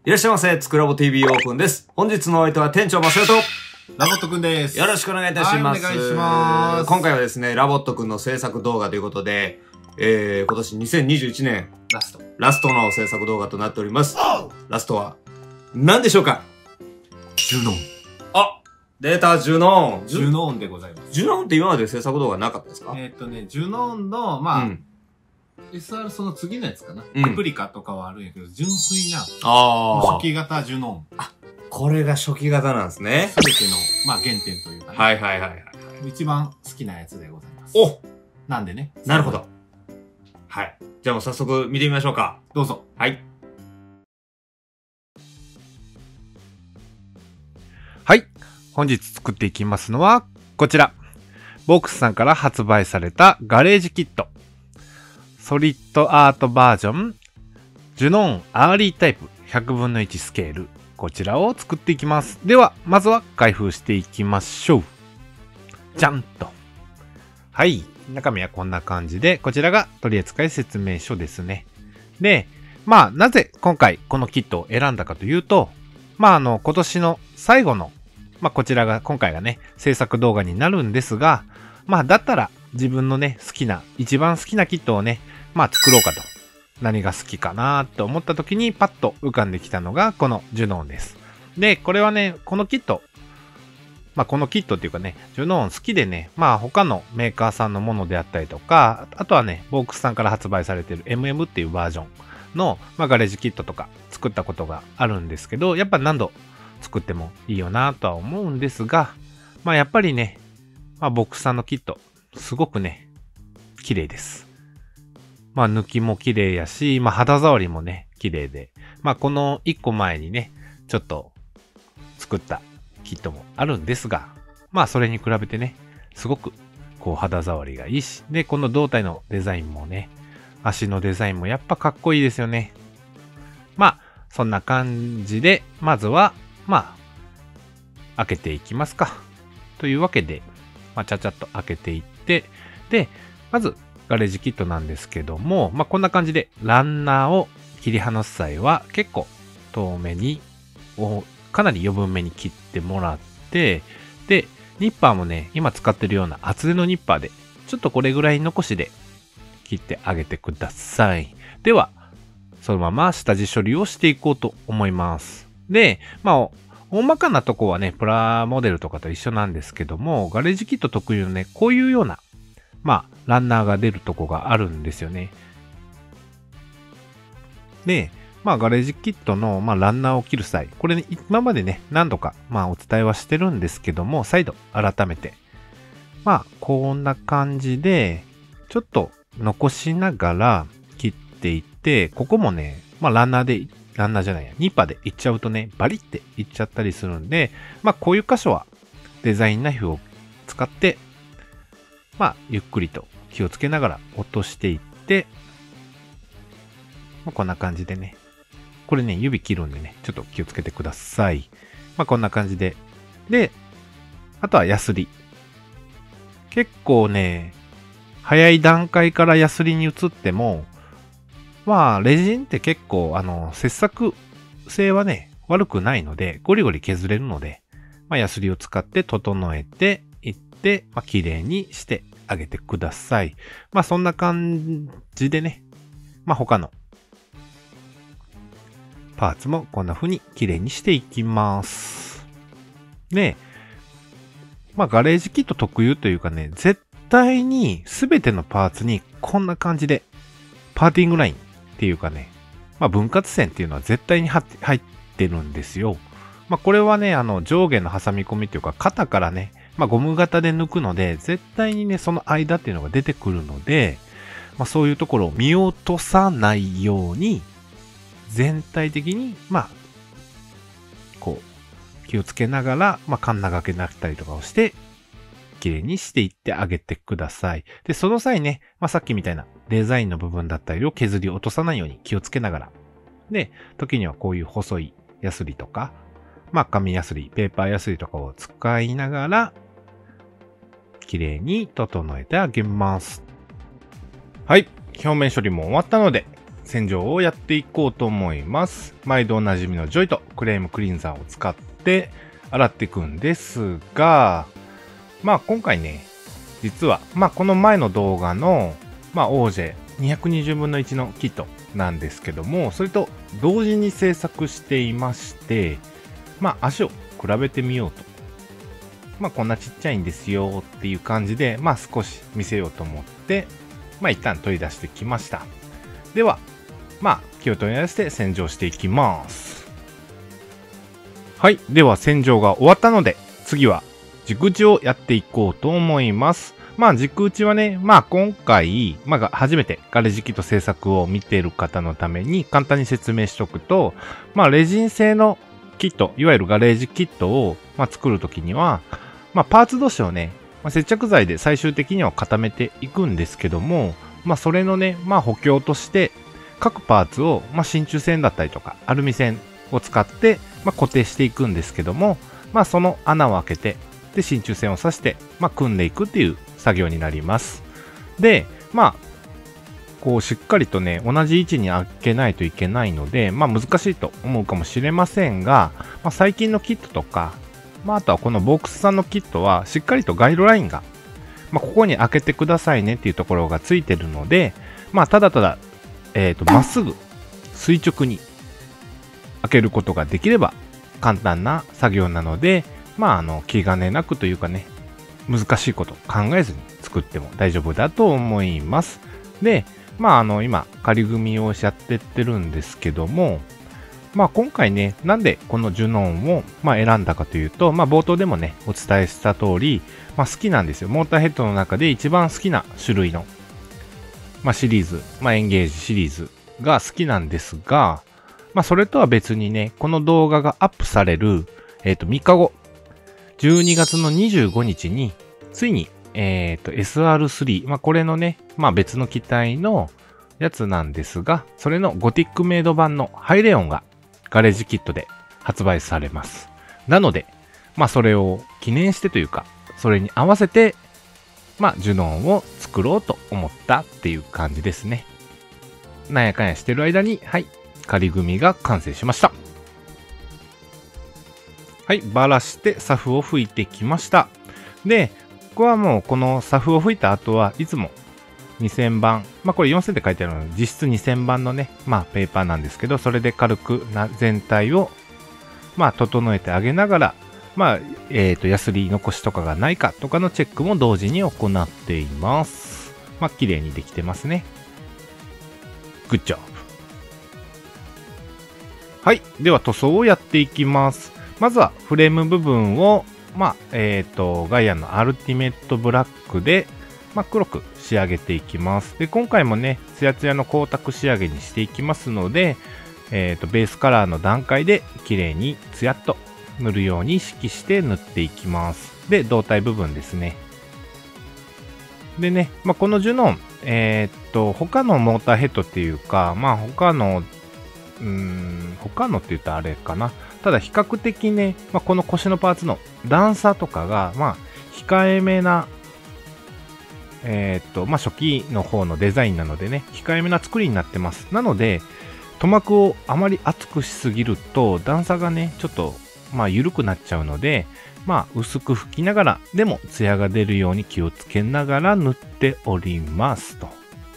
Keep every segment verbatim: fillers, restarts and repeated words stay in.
いらっしゃいませ。つくらぼ ティービー オープンです。本日のお相手は店長マスヨとラボットくんです。 よろしくお願いいたします。 はい、お願いします。 今回はですね、ラボットくんの制作動画ということで、えー、今年にせんにじゅういちねんラスト。 ラストの制作動画となっております。ラストは何でしょうか？ ジュノン。 あ、データジュノーン。 ジュノンでございます。 ジュノーンって今まで制作動画なかったですか？ えーっとね、ジュノンの、まあ、 うん、 エスアール その次のやつかな。 うんアプリカとかはあるんやけど、純粋な、 あ初期型ジュノン。 これが初期型なんですね。 すべての、まあ、原点というかね。 はいはいはいはい。 一番好きなやつでございます。 お、 なんでね。 なるほど。はい。じゃあもう早速見てみましょうか。 どうぞ。 はい。 はい。本日作っていきますのは、こちら。ボックスさんから発売されたガレージキット。ソリッドアートバージョン、ジュノーンアーリータイプひゃくぶんのいちスケール。こちらを作っていきます。では、まずは開封していきましょう。じゃんと。はい。中身はこんな感じで、こちらが取扱説明書ですね。で、まあ、なぜ今回このキットを選んだかというと、まあ、あの、今年の最後の、まあ、こちらが、今回がね、制作動画になるんですが、まあ、だったら自分のね、好きな、一番好きなキットをね、まあ、作ろうかと。何が好きかなと思った時にパッと浮かんできたのがこのジュノーンです。で、これはね、このキット、まあこのキットっていうかね、ジュノーン好きでね、まあ他のメーカーさんのものであったりとか、あとはね、ボークスさんから発売されている エムエム っていうバージョンの、まあ、ガレージキットとか作ったことがあるんですけど、やっぱ何度作ってもいいよなとは思うんですが、まあやっぱりね、まあボークスさんのキット、すごくね、綺麗です。まあ抜きも綺麗やし、まあ肌触りもね、綺麗で。まあこのいっこまえにね、ちょっと作ったキットもあるんですが、まあそれに比べてね、すごくこう肌触りがいいし、で、この胴体のデザインもね、足のデザインもやっぱかっこいいですよね。まあそんな感じで、まずは、まあ、開けていきますか。というわけで、まあちゃちゃっと開けていって、で、まず、ガレージキットなんですけども、まあ、こんな感じでランナーを切り離す際は結構遠めに、かなり余分めに切ってもらって、で、ニッパーもね、今使ってるような厚手のニッパーで、ちょっとこれぐらい残しで切ってあげてください。では、そのまま下地処理をしていこうと思います。で、まあ、大まかなとこはね、プラモデルとかと一緒なんですけども、ガレージキット特有のね、こういうようなまあ、ランナーが出るとこがあるんですよね。で、まあ、ガレージキットの、まあ、ランナーを切る際、これね、今までね、何度か、まあ、お伝えはしてるんですけども、再度、改めて。まあ、こんな感じで、ちょっと残しながら切っていって、ここもね、まあ、ランナーで、ランナーじゃないや、ニッパーでいっちゃうとね、バリっていっちゃったりするんで、まあ、こういう箇所は、デザインナイフを使って、まあ、ゆっくりと気をつけながら落としていって、まあ、こんな感じでね。これね、指切るんでね、ちょっと気をつけてください。まあ、こんな感じで。で、あとはヤスリ。結構ね、早い段階からヤスリに移っても、まあ、レジンって結構、あの、切削性はね、悪くないので、ゴリゴリ削れるので、まあ、ヤスリを使って整えていって、まあ、綺麗にしてあげてください。まあそんな感じでね、まあ他のパーツもこんな風に綺麗にしていきます。で、まあガレージキット特有というかね、絶対に全てのパーツにこんな感じでパーティングラインっていうかね、まあ分割線っていうのは絶対に入ってるんですよ。まあこれはね、あの上下の挟み込みっていうか肩からね、まあゴム型で抜くので、絶対にね、その間っていうのが出てくるので、まあそういうところを見落とさないように、全体的に、まあ、こう、気をつけながら、まあカンナ掛けなったりとかをして、綺麗にしていってあげてください。で、その際ね、まあさっきみたいなデザインの部分だったりを削り落とさないように気をつけながら、で、時にはこういう細いヤスリとか、まあ紙ヤスリ、ペーパーヤスリとかを使いながら、綺麗に整えてあげます。はい。表面処理も終わったので、 洗浄をやっていこうと思います。毎度おなじみのジョイとクレームクリンザーを使って洗っていくんですが、まあ今回ね、実は、まあこの前の動画の、まあオージェにひゃくにじゅうぶんのいちのキットなんですけども、それと同時に制作していまして、まあ足を比べてみようと。まあこんなちっちゃいんですよっていう感じで、まあ少し見せようと思って、まあ一旦取り出してきました。では、まあ気を取り出して洗浄していきます。はい。では洗浄が終わったので、次は軸打ちをやっていこうと思います。まあ軸打ちはね、まあ今回、まあ初めてガレージキット制作を見ている方のために簡単に説明しておくと、まあレジン製のキット、いわゆるガレージキットを、まあ、作るときには、まあパーツ同士をね、まあ、接着剤で最終的には固めていくんですけども、まあそれのね、まあ補強として各パーツを、まあ真鍮線だったりとかアルミ線を使って、まあ、固定していくんですけども、まあその穴を開けて、で真鍮線を刺して、まあ組んでいくっていう作業になります。で、まあ、こうしっかりとね、同じ位置に開けないといけないので、まあ難しいと思うかもしれませんが、まあ、最近のキットとか、まああとはこのボックスさんのキットはしっかりとガイドラインが、まあここに開けてくださいねっていうところがついてるので、まあただただ、えっと、まっすぐ垂直に開けることができれば簡単な作業なので、まああの気兼ねなくというかね、難しいこと考えずに作っても大丈夫だと思います。で、まああの今仮組みをやってってるんですけども、まあ今回ね、なんでこのジュノンをまあ選んだかというと、まあ冒頭でもね、お伝えした通り、まあ好きなんですよ。モーターヘッドの中で一番好きな種類の、まあシリーズ、まあエンゲージシリーズが好きなんですが、まあそれとは別にね、この動画がアップされる、えっとみっかご、じゅうにがつのにじゅうごにちに、ついに、えっと エスアールスリー、まあこれのね、まあ別の機体のやつなんですが、それのゴティックメイド版のハイレオンがガレージキットで発売されます。なので、まあそれを記念してというか、それに合わせて、まあジュノンを作ろうと思ったっていう感じですね。なんやかんやしてる間に、はい、仮組みが完成しました。はい、ばらしてサフを吹いてきました。で、ここはもうこのサフを吹いた後はいつもにせんばん、まあこれよんせんって書いてあるので実質にせんばんのね、まあペーパーなんですけど、それで軽くな全体をまあ整えてあげながら、まあえっとヤスリ残しとかがないかとかのチェックも同時に行っています。まあ綺麗にできてますね。グッジョブ。はい、では塗装をやっていきます。まずはフレーム部分をまあえっとガイアのアルティメットブラックでまあ、黒く仕上げていきます。で、今回もね、ツヤツヤの光沢仕上げにしていきますので、えっと、ベースカラーの段階で綺麗にツヤっと塗るように意識して塗っていきます。で、胴体部分ですね。でね、まあ、このジュノン、えー、っと、他のモーターヘッドっていうか、まあ、他の、うーん、他のって言ったらあれかな。ただ比較的ね、まあ、この腰のパーツの段差とかが、まあ、控えめなえー、っと、まあ、初期の方のデザインなのでね、控えめな作りになってます。なので、塗膜をあまり厚くしすぎると、段差がね、ちょっと、まあ、緩くなっちゃうので、まあ、薄く拭きながら、でも、ツヤが出るように気をつけながら塗っておりますと。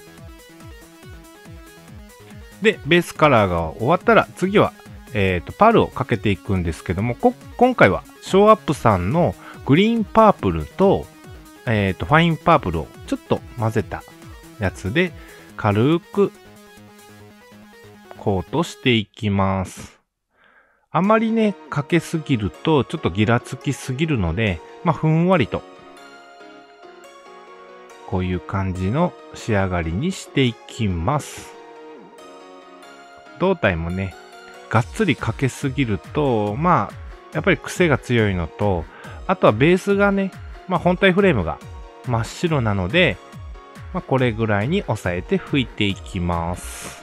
で、ベースカラーが終わったら、次は、えー、っと、パールをかけていくんですけども、こ今回は、ショーアップさんのグリーンパープルと、えっと、ファインパープルをちょっと混ぜたやつで軽くコートしていきます。あまりね、かけすぎるとちょっとギラつきすぎるので、まあ、ふんわりとこういう感じの仕上がりにしていきます。胴体もね、がっつりかけすぎると、まあ、やっぱり癖が強いのと、あとはベースがね、まあ、本体フレームが真っ白なので、まあ、これぐらいに押さえて拭いていきます。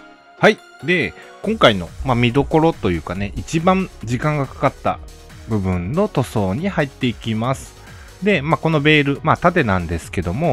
はい。で、今回の、まあ、見どころというかね、一番時間がかかった部分の塗装に入っていきます。で、まあ、このベール、まあ、縦なんですけども、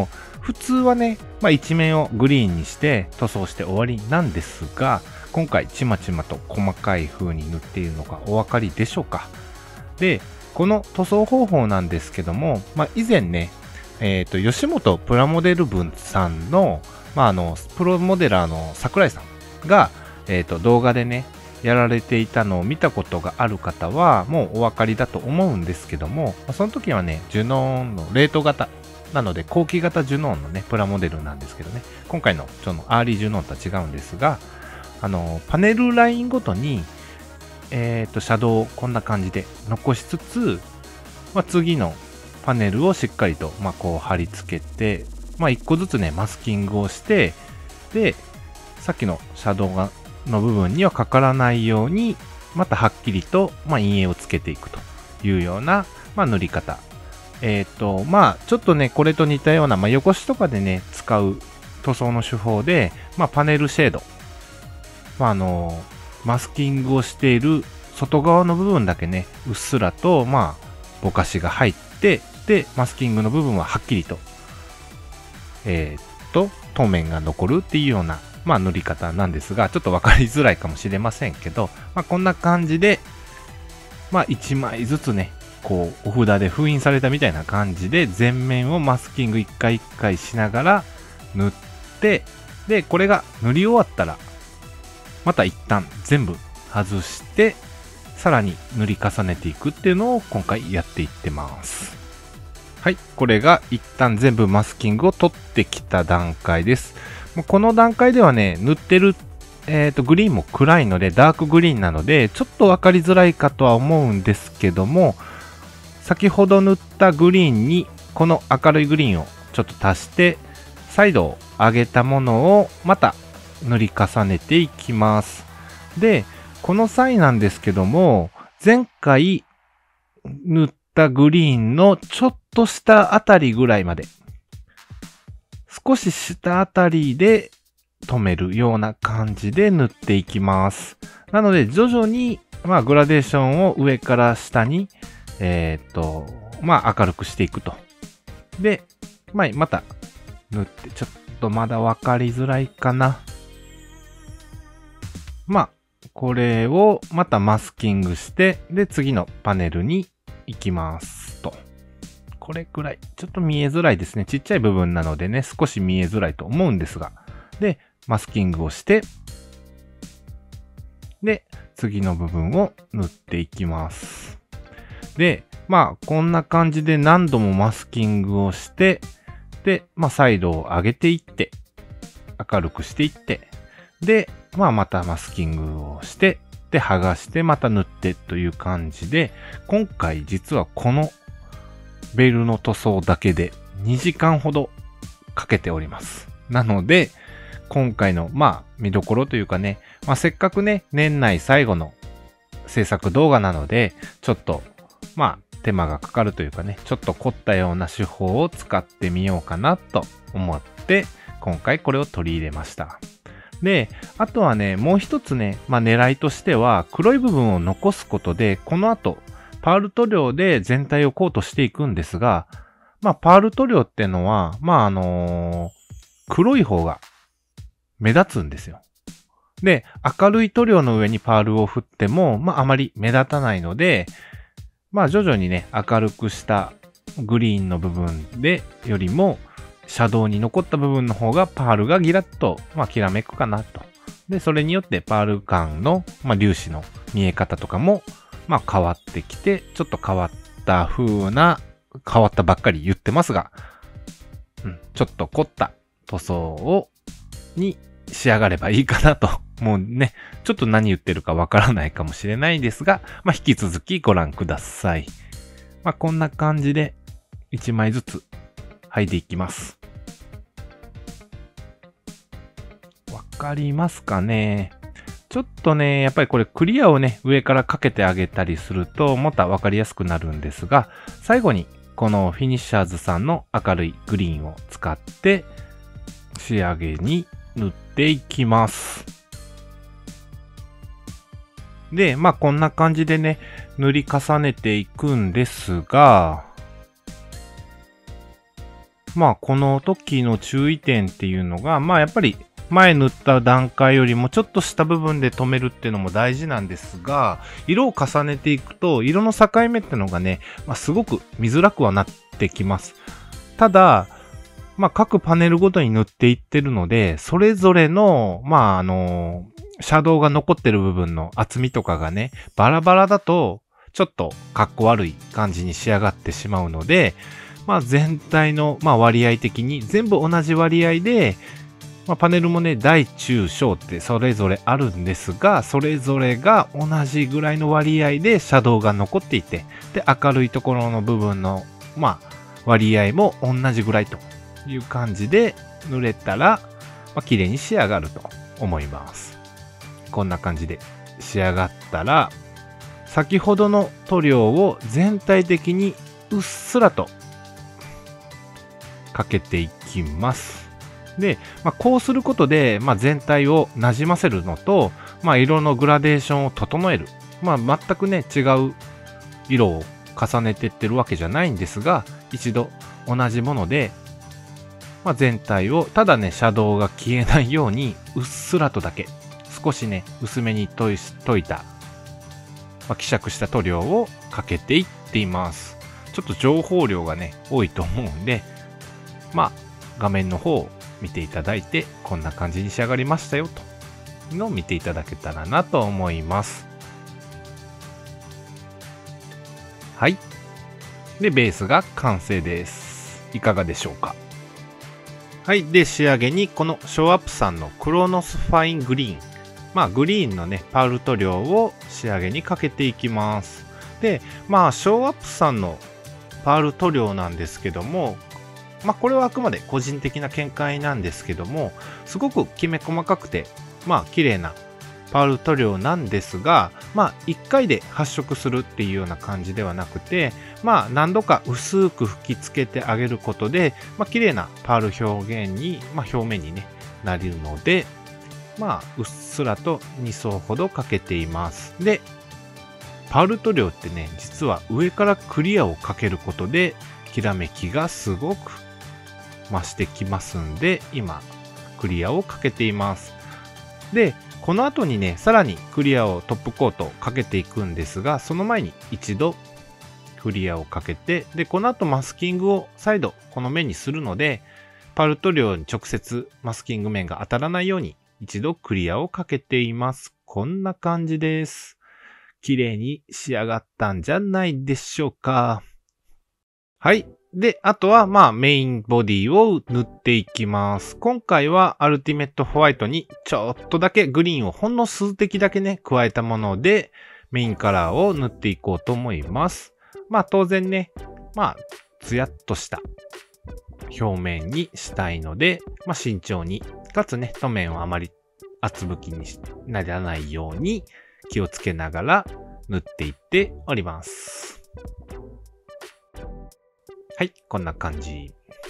普通はね、まあ、一面をグリーンにして塗装して終わりなんですが、今回ちまちまと細かい風に塗っているのがお分かりでしょうか。で、この塗装方法なんですけども、まあ、以前ね、えっと、吉本プラモデル部さんの、まあ、あの、プロモデラーの桜井さんが、えっと、動画でね、やられていたのを見たことがある方は、もうお分かりだと思うんですけども、まあ、その時はね、ジュノーンの冷凍型、なので、後期型ジュノーンのね、プラモデルなんですけどね、今回のちょっとアーリージュノーンとは違うんですが、あの、パネルラインごとに、えっと、シャドウをこんな感じで残しつつ、まあ、次のパネルをしっかりと、まあ、こう貼り付けて、まあ、一個ずつね、マスキングをして、で、さっきのシャドウがの部分にはかからないように、またはっきりと、まあ、陰影をつけていくというような、まあ、塗り方。えっと、まあ、ちょっとね、これと似たような、まあ、横しとかでね、使う塗装の手法で、まあ、パネルシェード。まあ、あの、マスキングをしている外側の部分だけね、うっすらと、まあ、ぼかしが入って、で、マスキングの部分ははっきりと、えー、っと、透明が残るっていうような、まあ、塗り方なんですが、ちょっとわかりづらいかもしれませんけど、まあ、こんな感じで、まあ、いちまいずつね、こう、お札で封印されたみたいな感じで、全面をマスキング一回一回しながら塗って、で、これが塗り終わったら、また一旦全部外して、さらに塗り重ねていくっていうのを今回やっていってます。はい、これが一旦全部マスキングを取ってきた段階です。もうこの段階ではね、塗ってる、えーと、グリーンも暗いので、ダークグリーンなので、ちょっとわかりづらいかとは思うんですけども、先ほど塗ったグリーンに、この明るいグリーンをちょっと足して、サイドを上げたものをまた塗り重ねていきます。で、この際なんですけども、前回塗ったグリーンのちょっと下あたりぐらいまで、少し下あたりで止めるような感じで塗っていきます。なので徐々に、まあ、グラデーションを上から下に、えー、っと、まあ、明るくしていくと。で、まあ、また塗って、ちょっとまだわかりづらいかな。まあ、これをまたマスキングして、で、次のパネルに行きますと。これくらい。ちょっと見えづらいですね。ちっちゃい部分なのでね、少し見えづらいと思うんですが。で、マスキングをして、で、次の部分を塗っていきます。で、まあ、こんな感じで何度もマスキングをして、で、まあ、サイドを上げていって、明るくしていって、で、まあ、またマスキングをして、で、剥がして、また塗ってという感じで、今回実はこのベールの塗装だけでにじかんほどかけております。なので、今回の、まあ、見どころというかね、まあ、せっかくね、年内最後の制作動画なので、ちょっと、まあ、手間がかかるというかね、ちょっと凝ったような手法を使ってみようかなと思って、今回これを取り入れました。で、あとはね、もう一つね、まあ狙いとしては、黒い部分を残すことで、この後、パール塗料で全体をコートしていくんですが、まあパール塗料ってのは、まああのー、黒い方が目立つんですよ。で、明るい塗料の上にパールを振っても、まああまり目立たないので、まあ徐々にね、明るくしたグリーンの部分でよりも、シャドウに残った部分の方がパールがギラッと、まあ、きらめくかなと。で、それによってパール感の、まあ、粒子の見え方とかも、まあ、変わってきて、ちょっと変わった風な、変わったばっかり言ってますが、うん、ちょっと凝った塗装を、に仕上がればいいかなと。もうね、ちょっと何言ってるかわからないかもしれないですが、まあ、引き続きご覧ください。まあ、こんな感じで、いちまいずつ、剥いでいきます。わかりますかね？ちょっとね、やっぱりこれクリアをね、上からかけてあげたりすると、またわかりやすくなるんですが、最後にこのフィニッシャーズさんの明るいグリーンを使って、仕上げに塗っていきます。で、まあこんな感じでね、塗り重ねていくんですが、 まあこの時の注意点っていうのが、まあやっぱり前塗った段階よりもちょっとした部分で止めるっていうのも大事なんですが、色を重ねていくと色の境目ってのがね、まあ、すごく見づらくはなってきます。ただ、まあ各パネルごとに塗っていってるので、それぞれの、まああの、シャドウが残ってる部分の厚みとかがね、バラバラだとちょっとかっこ悪い感じに仕上がってしまうので、まあ全体の、まあ、割合的に全部同じ割合で、まあ、パネルもね、大中小ってそれぞれあるんですが、それぞれが同じぐらいの割合でシャドウが残っていて、で、明るいところの部分の、まあ、割合も同じぐらいという感じで塗れたら、まあ、綺麗に仕上がると思います。こんな感じで仕上がったら、先ほどの塗料を全体的にうっすらとかけていきます。で、まあ、こうすることで、まあ、全体をなじませるのと、まあ、色のグラデーションを整える。まあ、全くね、違う色を重ねていってるわけじゃないんですが、一度同じもので、まあ、全体を、ただね、シャドウが消えないように、うっすらとだけ、少しね、薄めに溶い、溶いた、まあ、希釈した塗料をかけていっています。ちょっと情報量がね、多いと思うんで、まあ、画面の方を見ていただいて、こんな感じに仕上がりましたよというのを見ていただけたらなと思います。はい。で、ベースが完成です。いかがでしょうか。はい。で、仕上げにこのショーアップさんのクロノスファイングリーン。まあ、グリーンのね、パール塗料を仕上げにかけていきます。で、まあ、ショーアップさんのパール塗料なんですけども、まあこれはあくまで個人的な見解なんですけども、すごくきめ細かくて、まあ綺麗なパール塗料なんですが、まあいっかいで発色するっていうような感じではなくて、まあ何度か薄く吹き付けてあげることで、まあ綺麗なパール表現に、まあ表面にね、なるので、まあうっすらとに層ほどかけています。で、パール塗料ってね、実は上からクリアをかけることで、きらめきがすごく増してきますんで、今クリアをかけています。で、この後にね、さらにクリアをトップコートかけていくんですが、その前に一度クリアをかけて、で、この後マスキングを再度この面にするので、パール塗料に直接マスキング面が当たらないように一度クリアをかけています。こんな感じです。綺麗に仕上がったんじゃないでしょうか。はい。で、あとは、まあ、メインボディを塗っていきます。今回は、アルティメットホワイトに、ちょっとだけグリーンをほんの数滴だけね、加えたもので、メインカラーを塗っていこうと思います。まあ、当然ね、まあ、ツヤっとした表面にしたいので、まあ、慎重に、かつね、塗面をあまり厚拭きにならないように気をつけながら塗っていっております。はい、こんな感じ。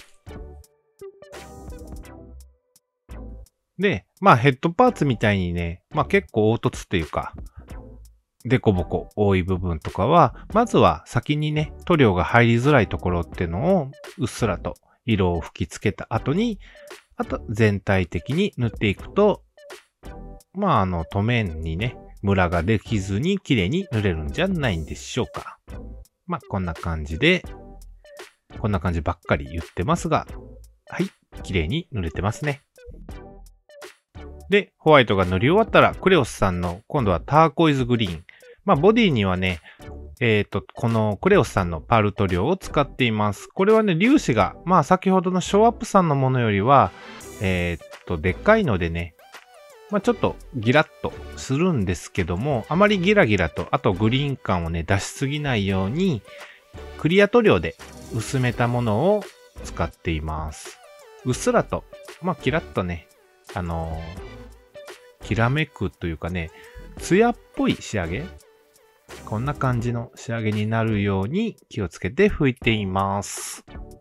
で、まあヘッドパーツみたいにね、まあ結構凹凸というか、デコボコ多い部分とかは、まずは先にね、塗料が入りづらいところっていうのをうっすらと色を吹き付けた後に、あと全体的に塗っていくと、まああの、塗面にね、ムラができずに綺麗に塗れるんじゃないんでしょうか。まあこんな感じで、こんな感じばっかり言ってますが、はい、綺麗に塗れてますね。で、ホワイトが塗り終わったら、クレオスさんの今度はターコイズグリーン。まあ、ボディにはね、えっと、このクレオスさんのパール塗料を使っています。これはね、粒子が、まあ、先ほどのショーアップさんのものよりは、えっと、でっかいのでね、まあ、ちょっとギラッとするんですけども、あまりギラギラと、あとグリーン感をね、出しすぎないように、クリア塗料で薄めたものを使っています。うっすらと、まあ、キラッとね、あのー、きらめくというかね、ツヤっぽい仕上げ、こんな感じの仕上げになるように気をつけて拭いています。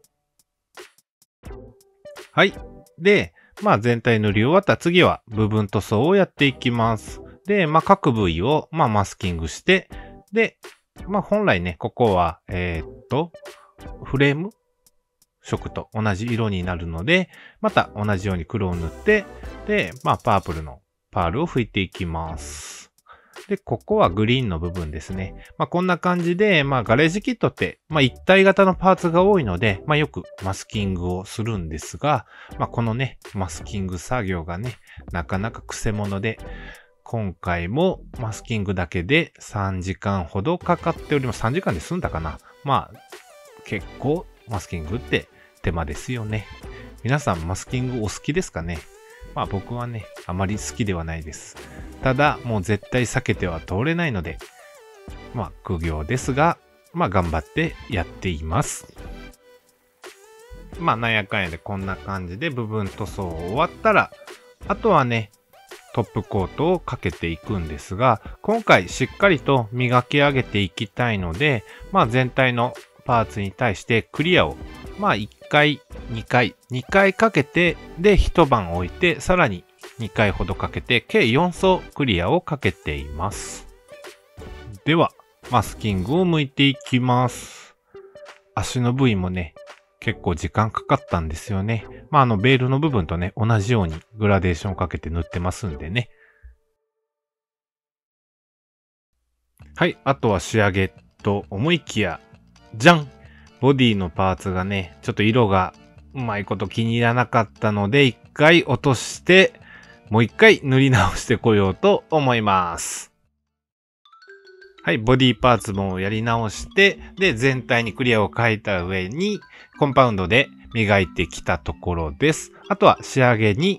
はい。で、まあ全体塗り終わった次は部分塗装をやっていきます。で、まあ各部位をまあマスキングして、で、まあ本来ね、ここは、えー、っと、フレーム色と同じ色になるので、また同じように黒を塗って、で、まあパープルのパールを拭いていきます。で、ここはグリーンの部分ですね。まあこんな感じで、まあガレージキットって、まあ一体型のパーツが多いので、まあよくマスキングをするんですが、まあこのね、マスキング作業がね、なかなかクセモノで、今回もマスキングだけでさんじかんほどかかっております。さんじかんで済んだかな。まあ、結構マスキングって手間ですよね。皆さんマスキングお好きですかね？まあ僕はね、あまり好きではないです。ただ、もう絶対避けては通れないので、まあ苦行ですが、まあ頑張ってやっています。まあなんやかんやでこんな感じで部分塗装終わったら、あとはね、トップコートをかけていくんですが、今回しっかりと磨き上げていきたいので、まあ全体のパーツに対してクリアを、まあいっかい、にかい、にかいかけて、で一晩置いて、さらににかいほどかけて、計よん層クリアをかけています。では、マスキングを剥いていきます。足の部位もね、結構時間かかったんですよね。まあ、あの、ベールの部分とね、同じようにグラデーションをかけて塗ってますんでね。はい、あとは仕上げと思いきや、じゃん！ボディのパーツがね、ちょっと色がうまいこと気に入らなかったので、一回落として、もう一回塗り直してこようと思います。はい、ボディパーツもやり直して、で、全体にクリアを描いた上に、コンパウンドで磨いてきたところです。あとは仕上げに、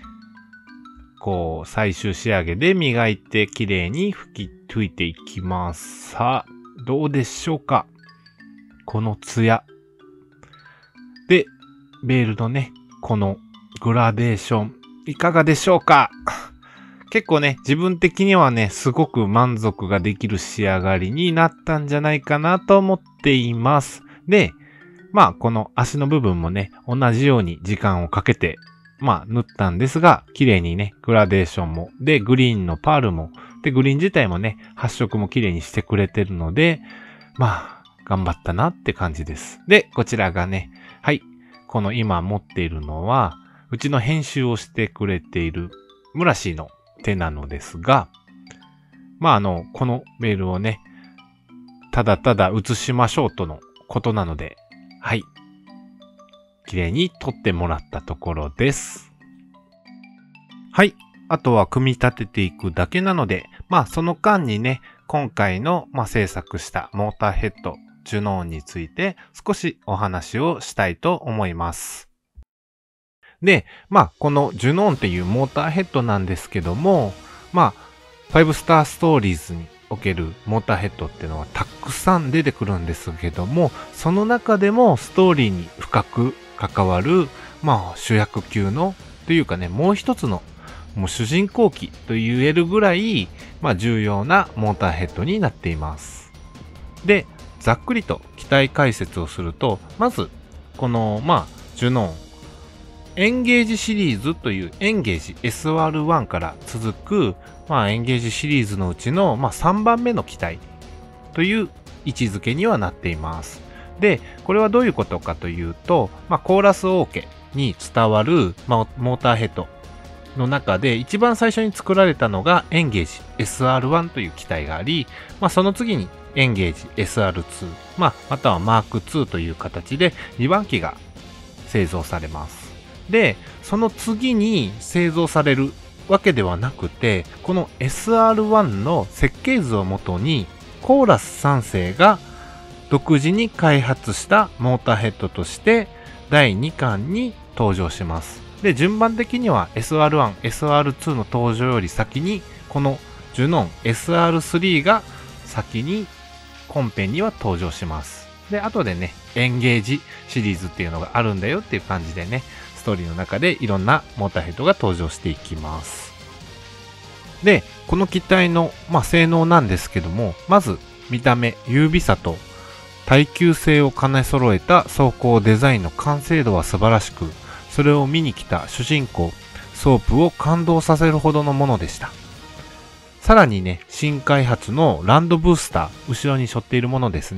こう、最終仕上げで磨いてきれいに拭き、拭いていきます。さあ、どうでしょうか？このツヤ。で、ベールのね、このグラデーション、いかがでしょうか？結構ね、自分的にはね、すごく満足ができる仕上がりになったんじゃないかなと思っています。で、まあ、この足の部分もね、同じように時間をかけて、まあ、塗ったんですが、綺麗にね、グラデーションも、で、グリーンのパールも、で、グリーン自体もね、発色も綺麗にしてくれてるので、まあ、頑張ったなって感じです。で、こちらがね、はい、この今持っているのは、うちの編集をしてくれているムラシーの手なのですが、まあ、あの、このベールをね、ただただ写しましょうとのことなので、はい。綺麗に撮ってもらったところです。はい。あとは組み立てていくだけなので、まあその間にね、今回の、まあ、制作したモーターヘッド、ジュノーンについて少しお話をしたいと思います。で、まあこのジュノーンっていうモーターヘッドなんですけども、まあファイブスターストーリーズにおけるモーターヘッドっていうのはたくさん出てくるんですけども、その中でもストーリーに深く関わる、まあ主役級のというかね、もう一つのもう主人公機と言えるぐらい、まあ重要なモーターヘッドになっています。で、ざっくりと機体解説をすると、まずこのまあジュノーンエンゲージシリーズというエンゲージ エスアールワン から続く、まあ、エンゲージシリーズのうちの、まあ、さんばんめの機体という位置づけにはなっています。で、これはどういうことかというと、まあ、コーラスオーケに伝わる、まあ、モーターヘッドの中で一番最初に作られたのがエンゲージ エスアールワン という機体があり、まあ、その次にエンゲージ エスアールツー、まあ、またはマークツーという形でにばん機が製造されます。で、その次に製造されるわけではなくて、この エスアールワン の設計図をもとにコーラスさん世が独自に開発したモーターヘッドとしてだいにかんに登場します。で、順番的には エスアールワン、エスアールツー の登場より先にこのジュノーン エスアールスリー が先に本編には登場します。で、後でね、エンゲージシリーズっていうのがあるんだよっていう感じでね、ストーリーの中でいろんなモーターヘッドが登場していきます。で、この機体の、まあ、性能なんですけども、まず見た目、優美さと耐久性を兼ね揃えた装甲デザインの完成度は素晴らしく、それを見に来た主人公、ソープを感動させるほどのものでした。さらにね、新開発のランドブースター、後ろに背負っているものですね、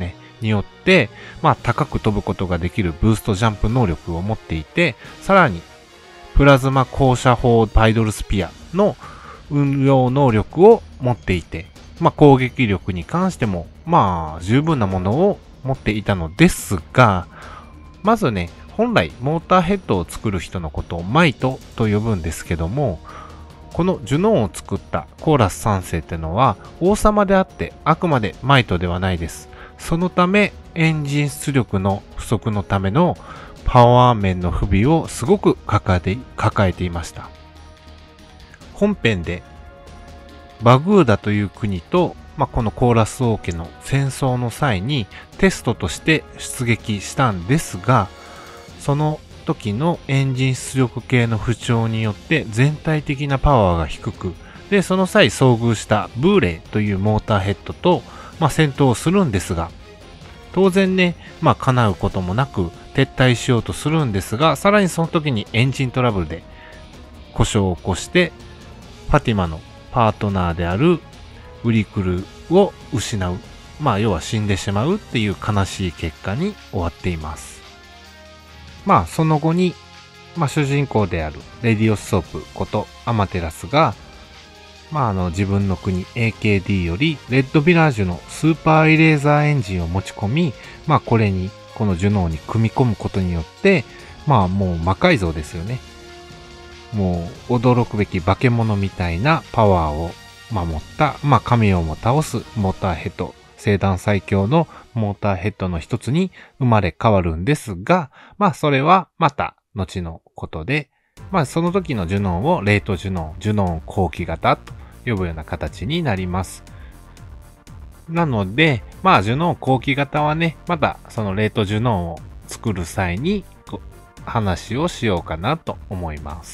によって、まあ高く飛ぶことができるブーストジャンプ能力を持っていて、さらにプラズマ降射砲パイドルスピアの運用能力を持っていて、まあ攻撃力に関してもまあ十分なものを持っていたのですが、まずね、本来モーターヘッドを作る人のことをマイトと呼ぶんですけども、このジュノーンを作ったコーラスさん世ってのは王様であってあくまでマイトではないです。そのためエンジン出力の不足のためのパワー面の不備をすごく抱えて、抱えていました。本編でバグーダという国と、まあ、このコーラス王家の戦争の際にテストとして出撃したんですが、その時のエンジン出力系の不調によって全体的なパワーが低く、でその際遭遇したブーレイというモーターヘッドと、まあ、戦闘をするんですが、当然ね、まあ叶うこともなく撤退しようとするんですが、さらにその時にエンジントラブルで故障を起こしてファティマのパートナーであるウリクルを失う、まあ要は死んでしまうっていう悲しい結果に終わっています。まあその後に、まあ主人公であるレディオスソープことアマテラスが、まああの自分の国 エーケーディー よりレッドビラージュのスーパーイレーザーエンジンを持ち込み、まあこれにこのジュノーに組み込むことによって、まあもう魔改造ですよね。もう驚くべき化け物みたいなパワーを守った、まあ神をも倒すモーターヘッド、聖断最強のモーターヘッドの一つに生まれ変わるんですが、まあそれはまた後のことで、まあその時のジュノーンをレートジュノーン、ジュノーン後期型と呼ぶような形になります。なので、まあジュノーン後期型はね、またそのレートジュノーンを作る際に話をしようかなと思います。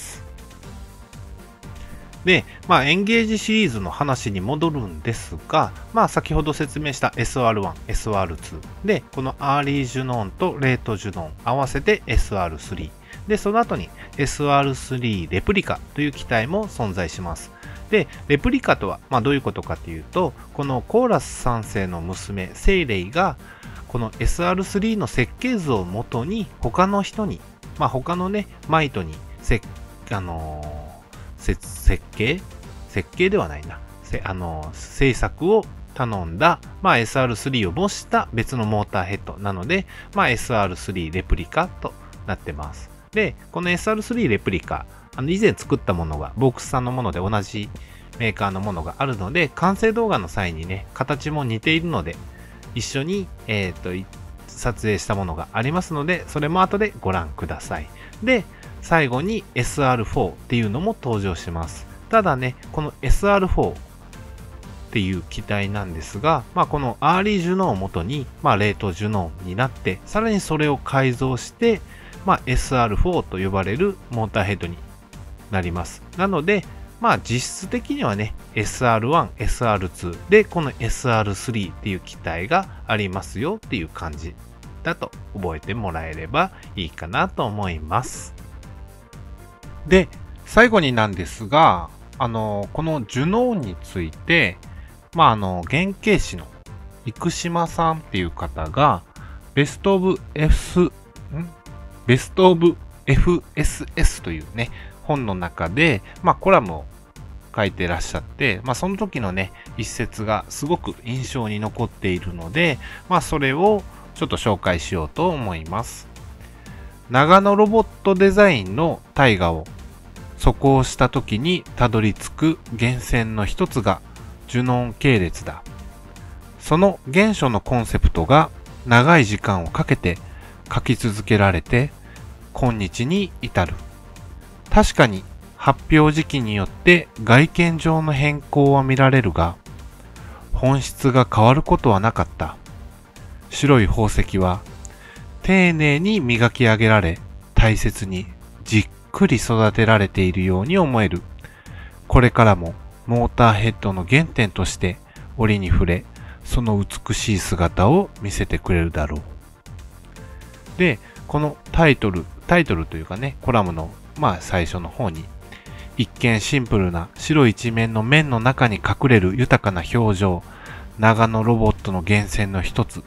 で、まあエンゲージシリーズの話に戻るんですが、まあ先ほど説明した エスアールワン、エスアールツー で、このアーリージュノーンとレートジュノーン合わせて エスアールスリー。で、その後に エスアールスリー レプリカという機体も存在します。で、レプリカとは、まあどういうことかというと、このコーラスさん世の娘、セイレイが、この エスアールスリー の設計図をもとに、他の人に、まあ他のね、マイトに、せ、あのー設計設計ではないな。せあの、制作を頼んだ、まあ エスアールスリー を模した別のモーターヘッドなので、まあ エスアールスリー レプリカとなってます。で、この エスアールスリー レプリカ、あの以前作ったものが、ボックスさんのもので同じメーカーのものがあるので、完成動画の際にね、形も似ているので、一緒に、えっと、撮影したものがありますので、それも後でご覧ください。で、最後に エスアールフォー っていうのも登場します。ただね、この エスアールフォー っていう機体なんですが、まあこのアーリージュノーンを元に、まあレートジュノーンになって、さらにそれを改造して、まあ エスアールフォー と呼ばれるモーターヘッドになります。なので、まあ実質的にはね、エスアールワン、エスアールツー で、この エスアールスリー っていう機体がありますよっていう感じだと覚えてもらえればいいかなと思います。で、最後になんですが、あの、このジュノーンについて、まあ、あの、原型師の生島さんっていう方が、ベストオブ F、んベストオブ エフエスエス というね、本の中で、まあ、コラムを書いてらっしゃって、まあ、その時のね、一節がすごく印象に残っているので、まあ、それをちょっと紹介しようと思います。長野ロボットデザインの大河を素行した時にたどり着く源泉の一つがジュノーン系列だ。その原初のコンセプトが長い時間をかけて書き続けられて今日に至る。確かに発表時期によって外見上の変更は見られるが、本質が変わることはなかった。白い宝石は丁寧に磨き上げられ、大切にじっくり育てられているように思える。これからもモーターヘッドの原点として折に触れ、その美しい姿を見せてくれるだろう。で、このタイトル、タイトルというかね、コラムのまあ最初の方に、一見シンプルな白一面の面の中に隠れる豊かな表情、長野ロボットの源泉の一つ、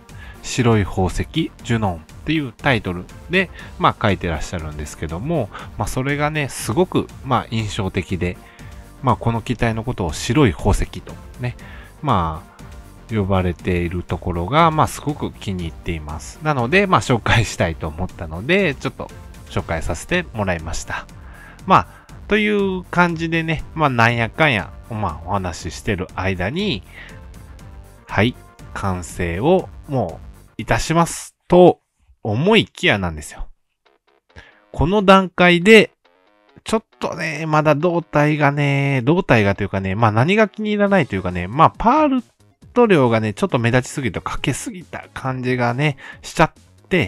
白い宝石ジュノンっていうタイトルで、まあ書いてらっしゃるんですけども、まあそれがね、すごく、まあ印象的で、まあこの機体のことを白い宝石とね、まあ呼ばれているところが、まあすごく気に入っています。なので、まあ紹介したいと思ったので、ちょっと紹介させてもらいました。まあ、という感じでね、まあなんやかんや、まあお話ししてる間に、はい、完成をもういたしますと思いきやなんですよ。この段階で、ちょっとね、まだ胴体がね、胴体がというかね、まあ何が気に入らないというかね、まあパールト量がね、ちょっと目立ちすぎてかけすぎた感じがね、しちゃって、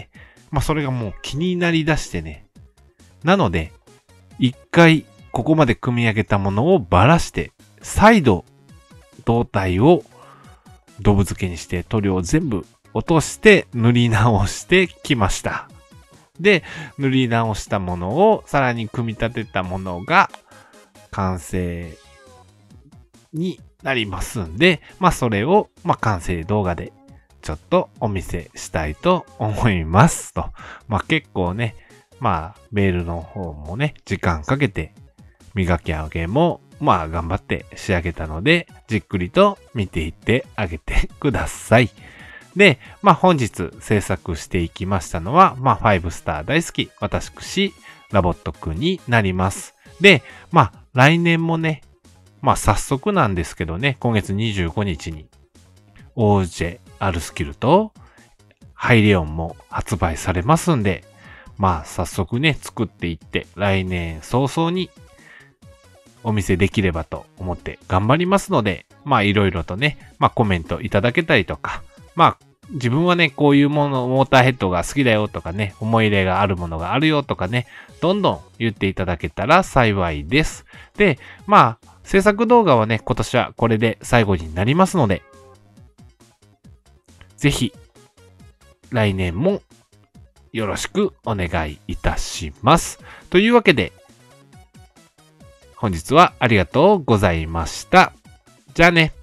まあそれがもう気になりだしてね。なので、一回ここまで組み上げたものをばらして、再度胴体をドブ漬けにして塗料を全部落として塗り直してきました。で、塗り直したものをさらに組み立てたものが完成になりますんで、まあそれをまあ完成動画でちょっとお見せしたいと思いますと。まあ結構ね、まあベールの方もね、時間かけて磨き上げもまあ頑張って仕上げたので、じっくりと見ていってあげてください。で、まあ本日制作していきましたのは、まあファイブスター大好き、私、ラボットくんになります。で、まあ来年もね、まあ早速なんですけどね、今月にじゅうごにちに、オージェ R スキルとハイレオンも発売されますんで、まあ早速ね、作っていって、来年早々にお見せできればと思って頑張りますので、まあいろいろとね、まあコメントいただけたりとか、まあ自分はね、こういうもの、モーターヘッドが好きだよとかね、思い入れがあるものがあるよとかね、どんどん言っていただけたら幸いです。で、まあ、制作動画はね、今年はこれで最後になりますので、ぜひ、来年もよろしくお願いいたします。というわけで、本日はありがとうございました。じゃあね。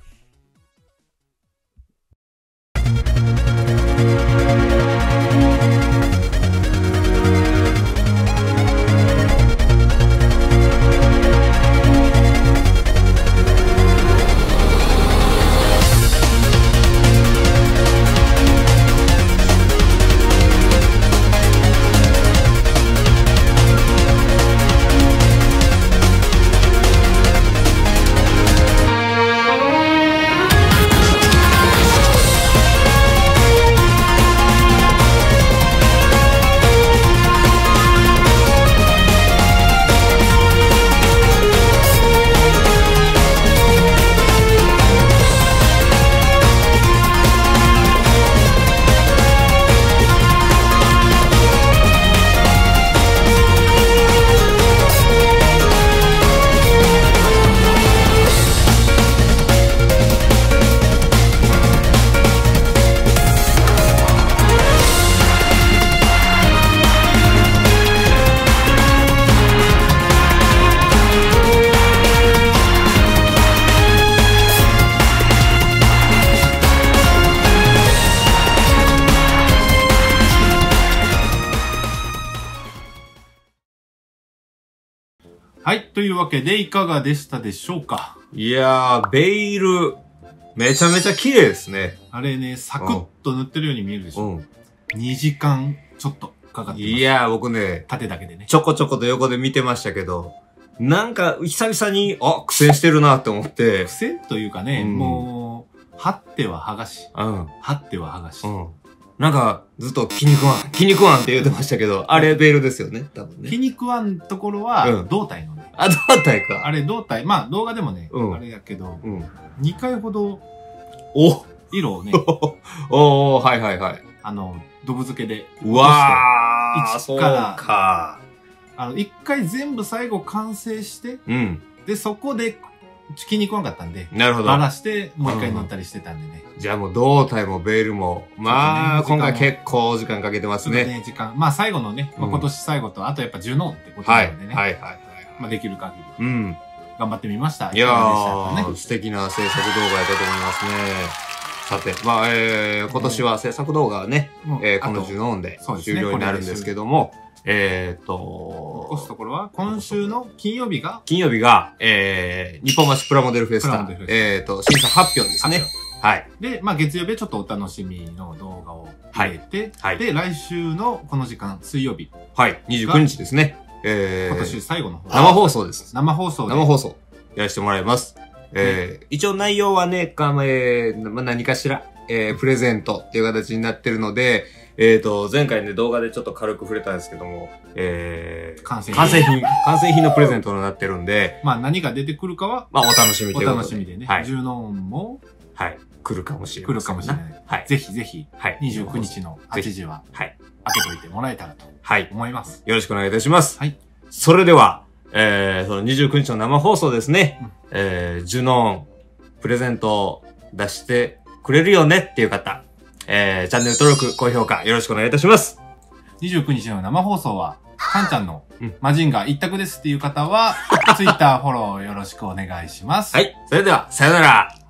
はい。というわけで、いかがでしたでしょうか？ いやー、ベイル、めちゃめちゃ綺麗ですね。 あれね、サクッと塗ってるように見えるでしょ？ うん。 にじかんちょっとかかってます。 いやー、僕ね、 縦だけでね。 ちょこちょこと横で見てましたけど、なんか、久々に、あ、苦戦してるなって思って。 癖というかね、 うん、 もう、貼っては剥がし。 うん。 貼っては剥がし。 うん。なんか、ずっと気に食わん、気に食わんって言ってましたけど、あれベールですよね、多分ね。 気に食わんところは、 うん胴体のね。 あ、胴体か。 あれ胴体、まあ動画でもね、 うん、 あれやけど、 うん、 にかいほど、 お色をね、 おー、はいはいはい。 あの、ドブ漬けで。 うわー、 一からそうか。 あの、一回全部最後完成して、 うん。 で、そこで、気に食わんかったんで、 なるほど。 バラして、もう一回塗ったりしてたんでね。 じゃあもう胴体もベールも、まあ、ね、今回結構時間かけてますね。 ね、時間。まあ最後のね、まあ、今年最後と、あとやっぱジュノンってことなのでね。 はい、はい、はい。 まあできる限り。うん。 頑張ってみました。 いやー、ね、素敵な制作動画やったと思いますね。 さて、まあ、えー、今年は制作動画はね、 もうえー、このあとジュノーンでそうですね終了になるんですけども、えーっ残すと、 ところは、今週の金曜日が、 金曜日が、えー、日本橋プラモデルフェスタプラモデルフェス、タえーっと、審査発表ですね。はい。 で、まあ月曜日はちょっとお楽しみの動画を入れて、 はいはいで、来週のこの時間、水曜日、 はい。にじゅうくにちですね。えー、 今年最後の方生放送です。 生放送で。 生放送やらせてもらいます。えー、一応内容はね、かえー、まあ、何かしら、えー、プレゼントっていう形になってるので、えーと、前回ね、動画でちょっと軽く触れたんですけども、えー、 完成品完成品、完成品のプレゼントになってるんで、 まあ何が出てくるかは、 まあお楽しみとおいうことで。 楽しみでね。 はい。 ジュノンもはい。来るかもしれ来るません。 かもしれない。 はい。 ぜひぜひ、 はい。 にじゅうくにちのはちじは、 はい。 開けといてもらえたらとはい。 思います。 よろしくお願いいたします。 はい。 それでは、えー、そのにじゅうくにちの生放送ですね。 うんえー、ジュノーン、プレゼントを出してくれるよねっていう方、えー、チャンネル登録、高評価よろしくお願いいたします。 にじゅうくにちの生放送は、かんちゃんのうんマジンガー一択ですっていう方は、ツイッターフォローよろしくお願いします。 はい。それでは、さよなら。